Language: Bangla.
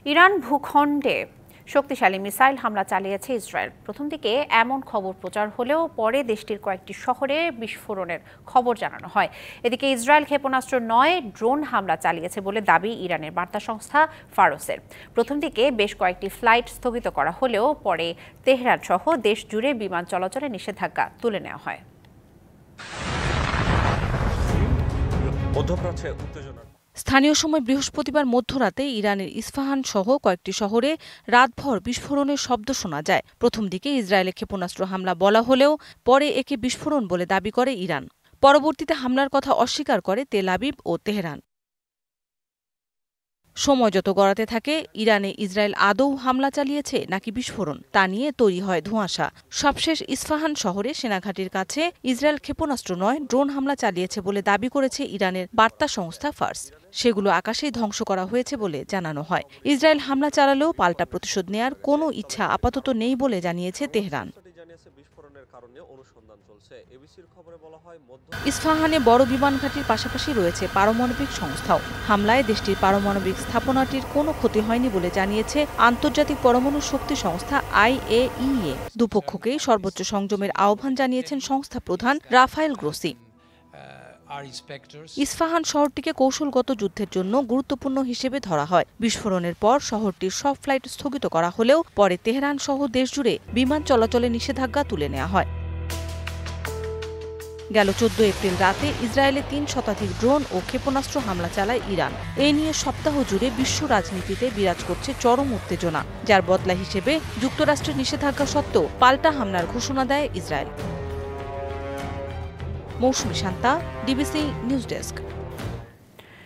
ইরান ভূখণ্ডে শক্তিশালী মিসাইল হামলা চালিয়েছে ইসরায়েল। প্রথম দিকে এমন খবর প্রচার হলেও পরে দেশটির কয়েকটি শহরে বিস্ফোরণের খবর জানানো হয়। এদিকে ইসরায়েল ক্ষেপণাস্ত্র নয়, ড্রোন হামলা চালিয়েছে বলে দাবি ইরানের বার্তা সংস্থা ফারসের। প্রথম দিকে বেশ কয়েকটি ফ্লাইট স্থগিত করা হলেও পরে তেহরান সহ দেশ জুড়ে বিমান চলাচলে নিষেধাজ্ঞা তুলে নেওয়া হয়। স্থানীয় সময় বৃহস্পতিবার মধ্যরাতে ইরানের ইস্পাহান সহ কয়েকটি শহরে রাতভর বিস্ফোরণের শব্দ শোনা যায়। প্রথম দিকে ইসরায়েলে ক্ষেপণাস্ত্র হামলা বলা হলেও পরে একে বিস্ফোরণ বলে দাবি করে ইরান। পরবর্তীতে হামলার কথা অস্বীকার করে তেল আবিব ও তেহরান। সময় যত গড়াতে থাকে ইরানে ইসরায়েল আদৌ হামলা চালিয়েছে নাকি বিস্ফোরণ তা নিয়ে তৈরি হয় ধোঁয়াশা। সবশেষ ইস্পাহান শহরে সেনাঘাটির কাছে ইসরায়েল ক্ষেপণাস্ত্র নয়, ড্রোন হামলা চালিয়েছে বলে দাবি করেছে ইরানের বার্তা সংস্থা ফার্স। সেগুলো আকাশেই ধ্বংস করা হয়েছে বলে জানানো হয়। ইসরায়েল হামলা চালালেও পাল্টা প্রতিশোধ নেয়ার কোনো ইচ্ছা আপাতত নেই বলে জানিয়েছে তেহরান। ইস্পাহানে বড় বিমান ঘাঁটির পাশাপাশি রয়েছে পারমাণবিক সংস্থাও। হামলায় দেশটির পারমাণবিক স্থাপনাটির কোনো ক্ষতি হয়নি বলে জানিয়েছে আন্তর্জাতিক পরমাণু শক্তি সংস্থা IAEA। দুপক্ষকেই সর্বোচ্চ সংযমের আহ্বান জানিয়েছেন সংস্থা প্রধান রাফায়েল গ্রোসি। ইস্পাহান শহরটিকে কৌশলগত যুদ্ধের জন্য গুরুত্বপূর্ণ হিসেবে ধরা হয়। বিস্ফোরণের পর শহরটির সব ফ্লাইট স্থগিত করা হলেও পরে তেহরান সহ দেশজুড়ে বিমান চলাচলে নিষেধাজ্ঞা তুলে নেওয়া হয়। গেল 14 এপ্রিল রাতে ইসরায়েলে 3 শতাধিক ড্রোন ও ক্ষেপণাস্ত্র হামলা চালায় ইরান। এ নিয়ে সপ্তাহ জুড়ে বিশ্ব রাজনীতিতে বিরাজ করছে চরম উত্তেজনা, যার বদলা হিসেবে যুক্তরাষ্ট্রের নিষেধাজ্ঞা সত্ত্বেও পাল্টা হামলার ঘোষণা দেয় Israel. Mousumi Shanta, DBC news desk.